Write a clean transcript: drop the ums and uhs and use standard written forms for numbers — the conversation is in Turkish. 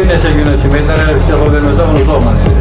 neçə gün üçün veterinariya psixoloq verməsə onu sorma.